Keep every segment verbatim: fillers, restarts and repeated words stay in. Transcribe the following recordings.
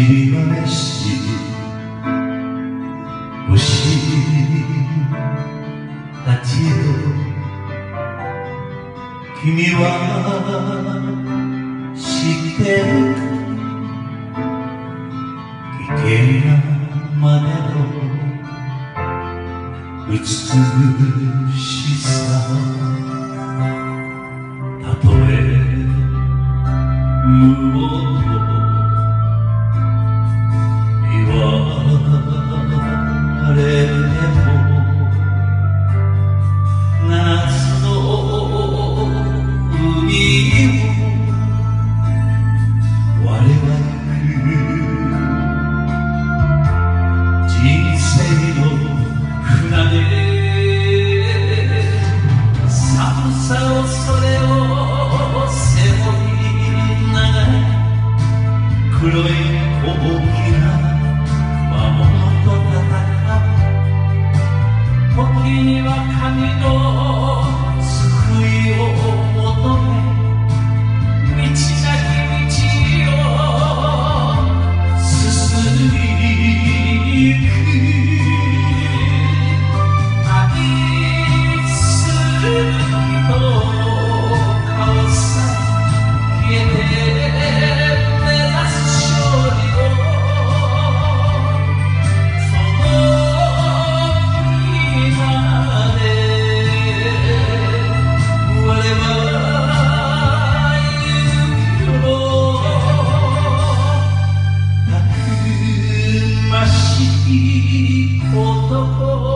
り金し星たちよ、君は知ってるか、危険なまでの美しさ、たとえ無音言われても、夏の海を我は行く、人生の船で寒さをそれを背負いながら、黒い大きな魔物と戦う、時には神の救いを求め、道なき道を進みゆく。愛する人の顔さ消えて目指す勝利を、その日まで我は勇気をたくましい男。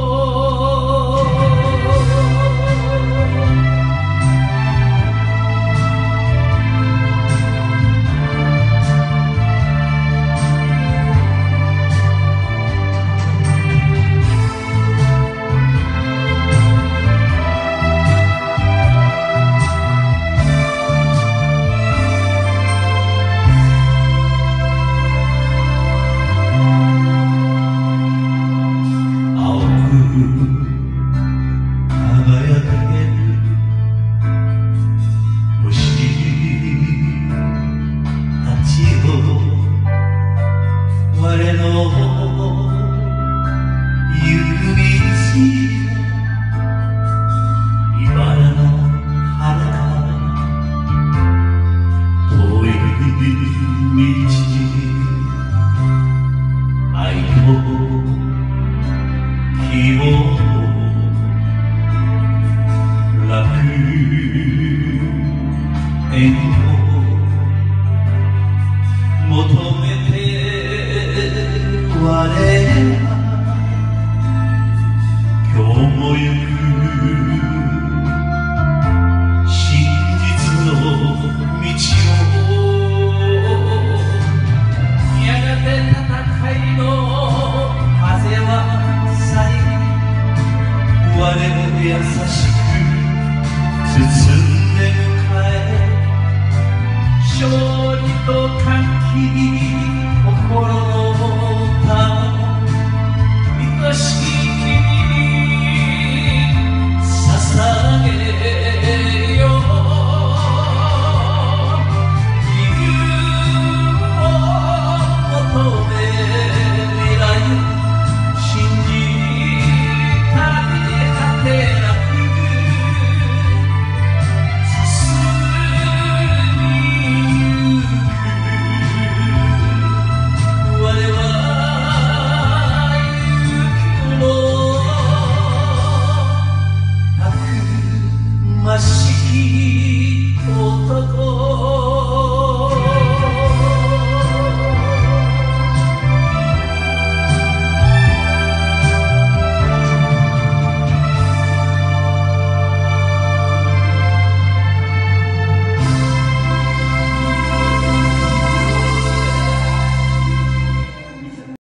輝ける星たちを、我の行く道、茨の遥か遠い